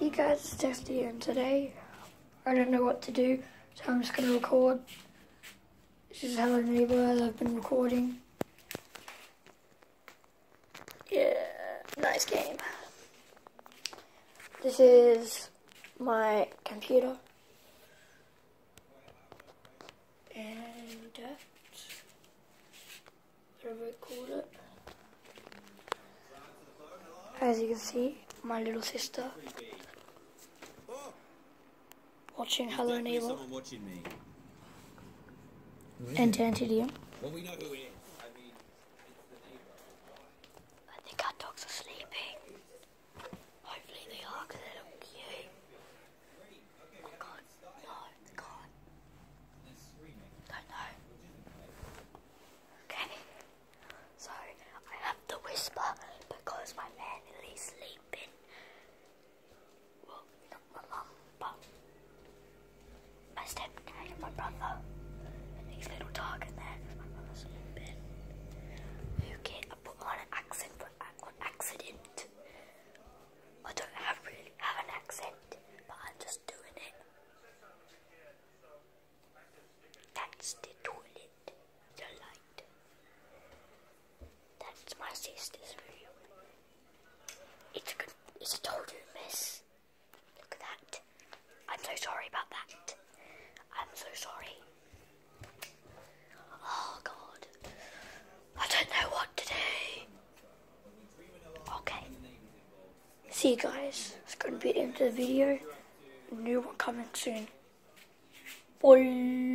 Hey guys, it's Dexter and today I don't know what to do, so I'm just going to record. This is Hello Neighbor as I've been recording. Yeah, nice game. This is my computer. And that's whatever I called it. As you can see, my little sister watching Hello Neighbor and Tantidium. Well, we know who it is. I mean, it's the neighbour. I think our dogs are sleeping. Hopefully they are because they look cute. Oh God, no, they can't. Don't know. Okay, so I have to whisper because my man is sleeping. Well, not my mum, but my stepdad and my brother. And these little dog in there because my brother's sleeping. Okay, I put on an accent on accident. I don't really have an accent, but I'm just doing it. That's the toilet, the light. That's my sister's room. It's a total mess. Look at that. I'm so sorry about that. I'm so sorry. Oh God. I don't know what to do. Okay. See you guys. It's going to be the end of the video. New one coming soon. Bye.